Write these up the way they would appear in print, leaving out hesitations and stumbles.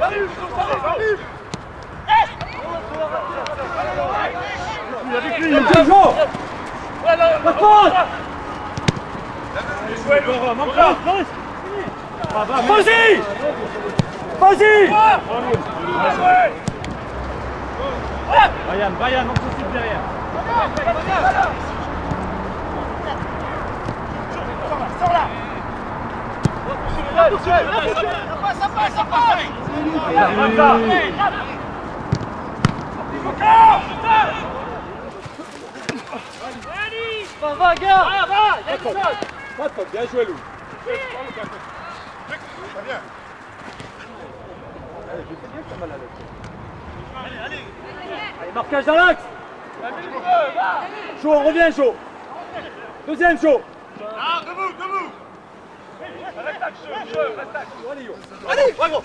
Vas-y! Vas-y! Brian, on se derrière. Sors là! Ça passe! Va, gars! Pas de faute, bien joué, Lou. Très bien. Allez, marquage dans l'axe. Chaud, on revient, chaud. Deuxième, chaud. Ah, debout. Reste axe. Allez, bravo.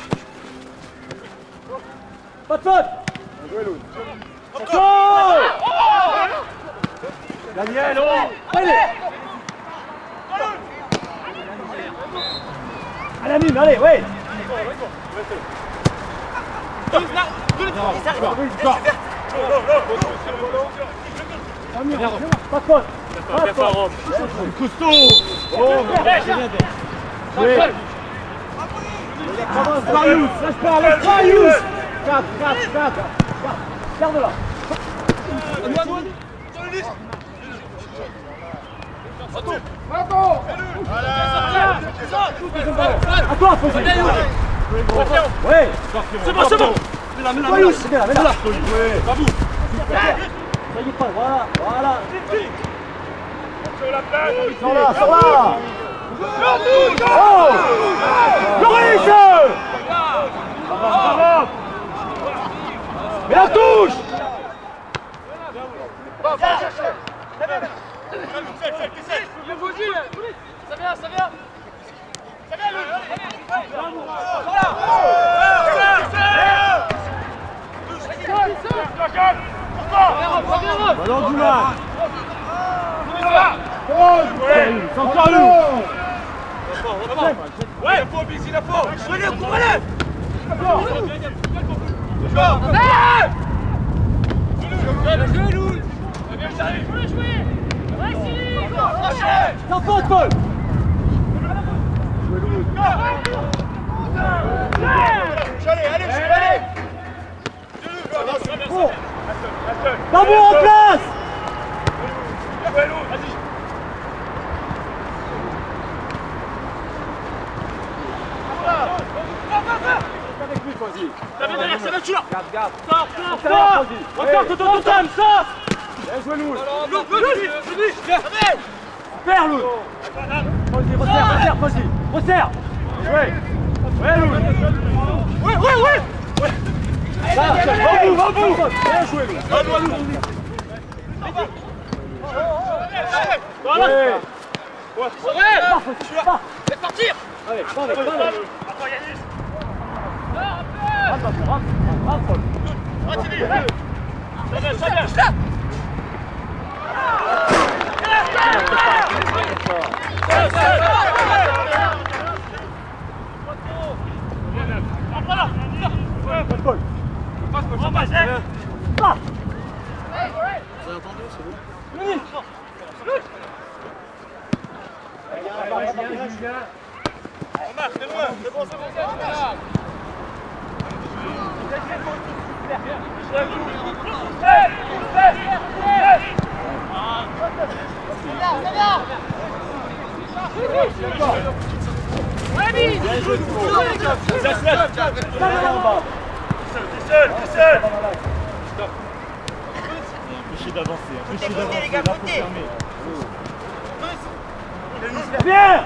Pas de faute. Bien joué, Lou. Chaud. Daniel, oh. Allez. À la mine, allez, ouais. Pas de faute. Costaud. Marius, lâche pas, Marius. 4. Garde-la. À toi, Fosy. Ouais. C'est bon. Mets-la. Bravo. Ça y est pas, voilà. Sors là. Oh, Loris. Mais la touche. Ça vient. Ballon du match. C'est encore nous. Ouais, il a fort. Courez-le. Paul. Allez. Bambou en place. Avec lui, Fosy. Derrière, c'est là-dessus là. Garde. Sors. Encore tout ton temps, sors. Bien joué, Lou. Super, Lou. Fosy, resserre. Ouais, Lou. Ouais. Bambou. Bien joué, Lou. Voilà. Laisse partir. Allez, va. Attends, Yanis. Rentre. Ça vient. C'est bon. Seul. Empêchez d'avancer. Les gars, bien.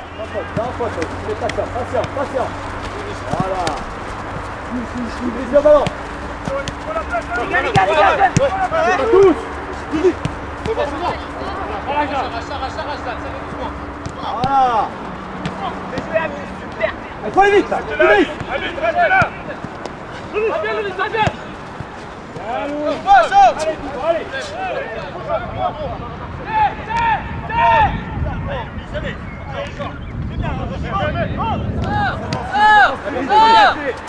Patient. Voilà. Prise le ballon. Les gars. Tous. Voilà. Il faut aller vite là. Allez, reste là. Allez. Allez.